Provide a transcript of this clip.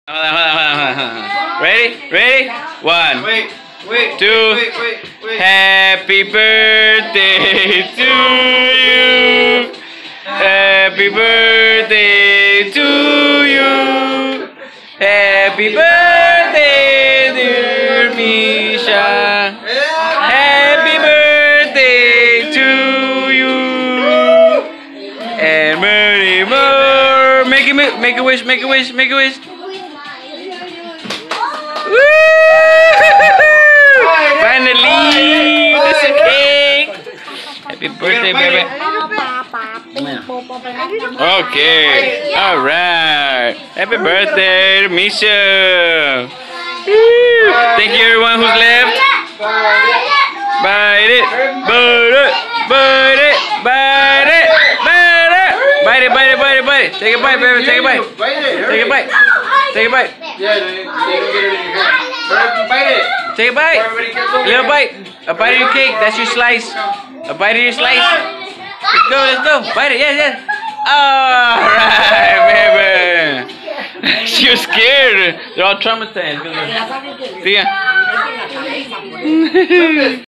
Hold on, hold on, hold on, hold on. Ready? Ready? One. Wait. Two. Happy birthday to you. Happy birthday to you. Happy birthday, dear Misha. Happy birthday to you. And many more. Make a wish, make a wish, make a wish. Finally, there's a cake. Happy birthday, baby. Okay, alright. Happy birthday, Misha. Thank you, everyone who's left. Bite it, bite it, bite it, bite it, bite it. Bite it, bite it, bite it, bite it. Take a bite, baby, take a bite. Take a bite. Take a bite. Bite it. Take a bite. A little bite. A bite of your cake. That's your slice. A bite of your slice. Let's go, let's go. Bite it, yes, yes. Alright, baby. She was scared. They're all traumatized. See ya.